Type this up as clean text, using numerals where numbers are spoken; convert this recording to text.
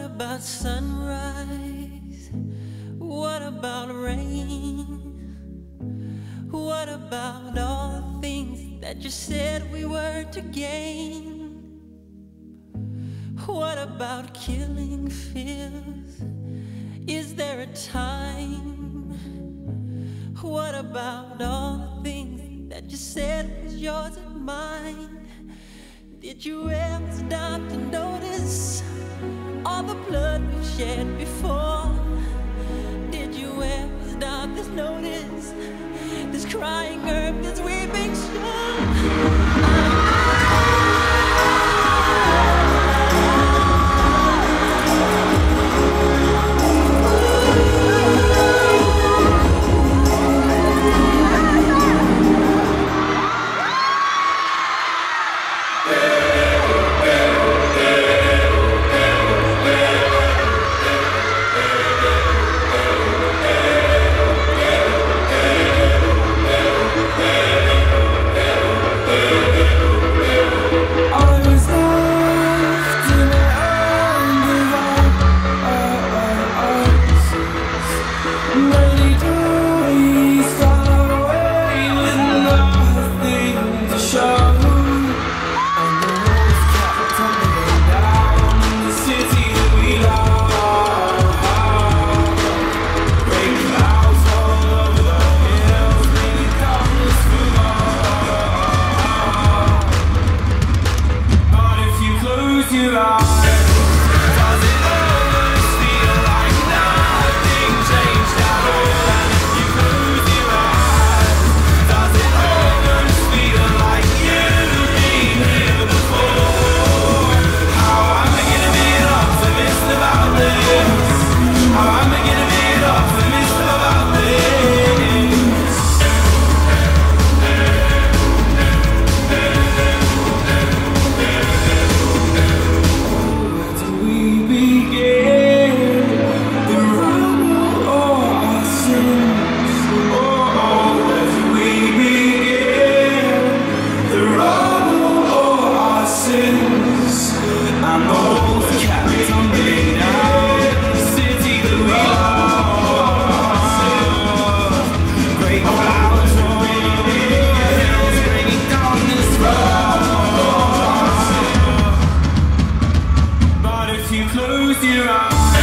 about sunrise? What about rain? What about all the things that you said we were to gain? What about killing fears? Is there a time? What about all the things that you said was yours and mine? Did you ever stop to notice all the blood we've shed before? Did you ever stop to notice this crying earth, this weeping shore? Close your eyes.